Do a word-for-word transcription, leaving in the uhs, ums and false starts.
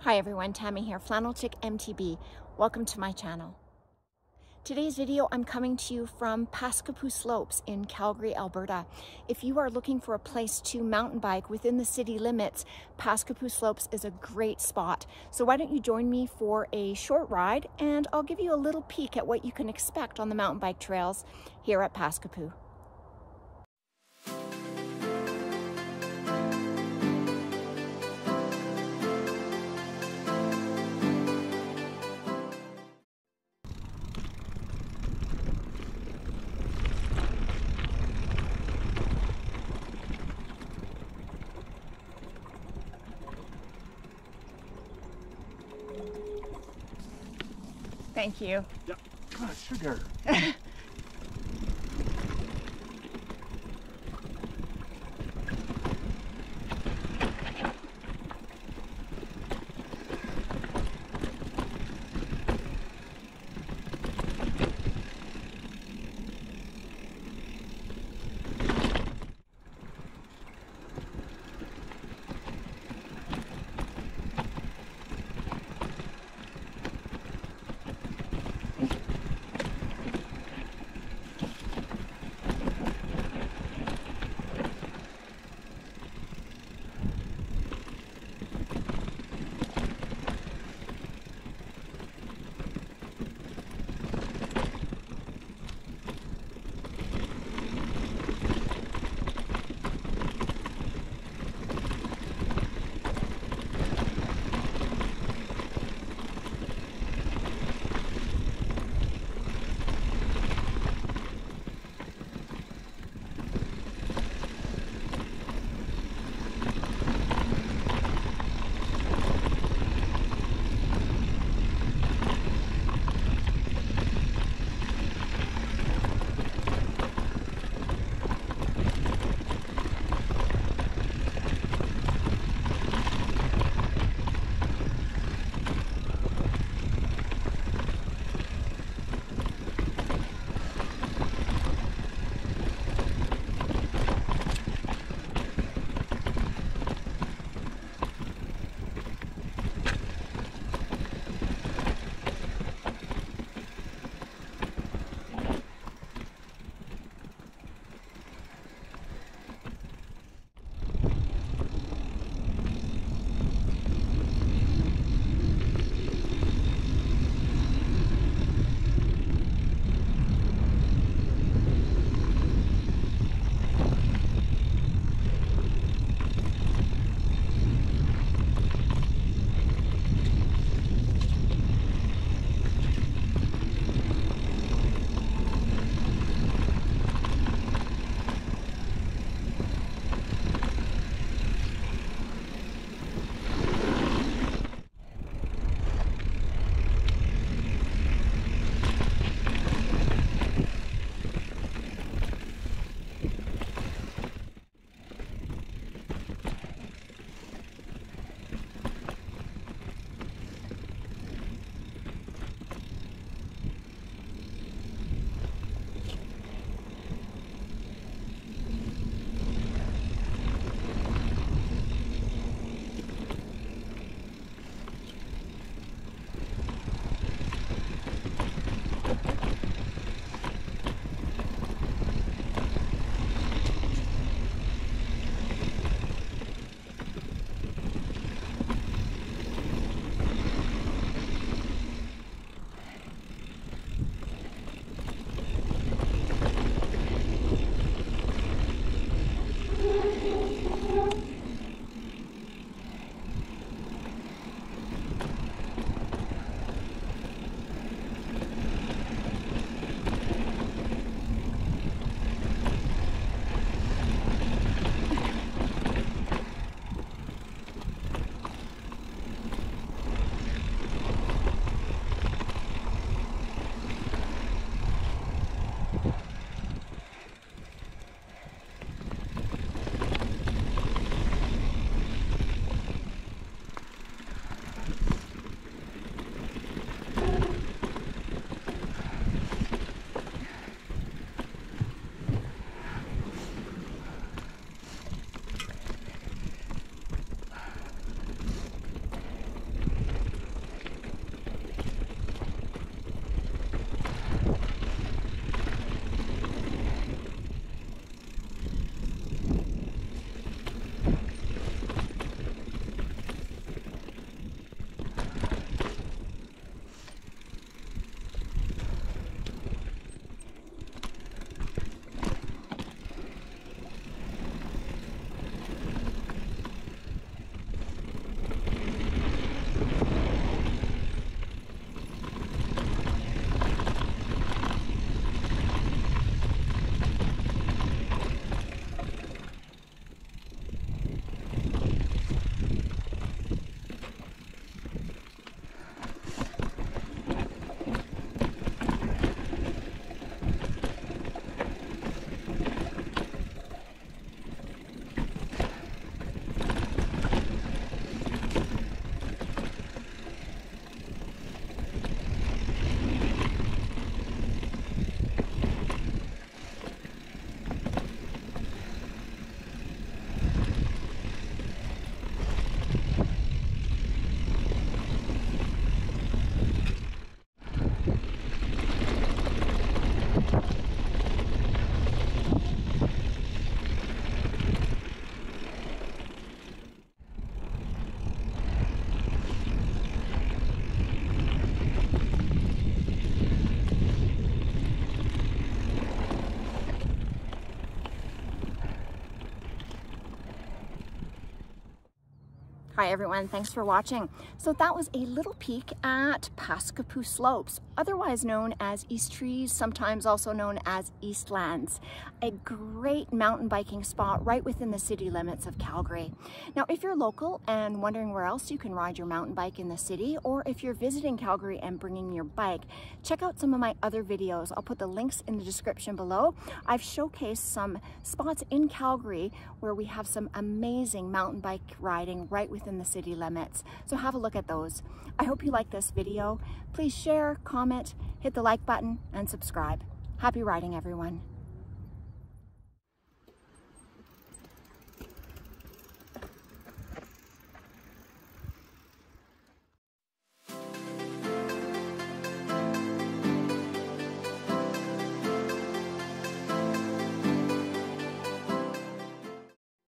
Hi everyone, Tammy here, Flannel Chick M T B. Welcome to my channel. Today's video, I'm coming to you from Paskapoo Slopes in Calgary, Alberta. If you are looking for a place to mountain bike within the city limits, Paskapoo Slopes is a great spot. So why don't you join me for a short ride and I'll give you a little peek at what you can expect on the mountain bike trails here at Paskapoo. Thank you. Yeah. God, sugar. Hi everyone, thanks for watching. So that was a little peek at Paskapoo Slopes, otherwise known as East Trees, sometimes also known as Eastlands. A great mountain biking spot right within the city limits of Calgary. Now, if you're local and wondering where else you can ride your mountain bike in the city, or if you're visiting Calgary and bringing your bike, check out some of my other videos. I'll put the links in the description below. I've showcased some spots in Calgary where we have some amazing mountain bike riding right within the city limits. So have a look at those. I hope you like this video. Please share, comment, hit the like button, and subscribe. Happy riding, everyone.